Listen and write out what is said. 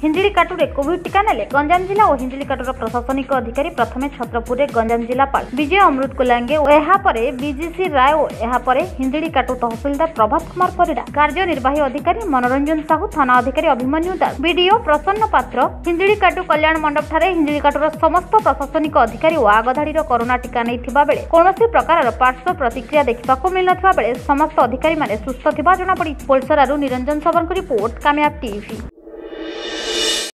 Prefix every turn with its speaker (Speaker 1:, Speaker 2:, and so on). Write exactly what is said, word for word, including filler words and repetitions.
Speaker 1: हिंजिलीकाटुरे Covid टीका नेले गंजाम जिला और हिंजिलीकाटुर प्रशासनिक अधिकारी प्रथमे छत्रपुर गंजाम जिलापाल विजय अमृत कुलांगे और बीजीसी राय और हिंजिलीकाटु तहसिलदार प्रभात कुमार परिडा कार्यनिर्वाही अधिकारी मनोरंजन साहू थाना अधिकारी अभिमन्यु दास बीडीओ प्रसन्न पात्र हिंजिलीकाटु कल्याण मंडप ठारे हिंजिलीकाटुर समस्त प्रशासनिक अधिकारी और आगधाड़ी कोरोना टीका नहीं बेले कौन प्रकार पार्श्व प्रतिक्रिया देखा मिल ना बेले समस्त अधिकारी माने सुस्थ थिबा जଣା पड़ी। पोलसरारू निरंजन सबन को रिपोर्ट कामयाब टीवी।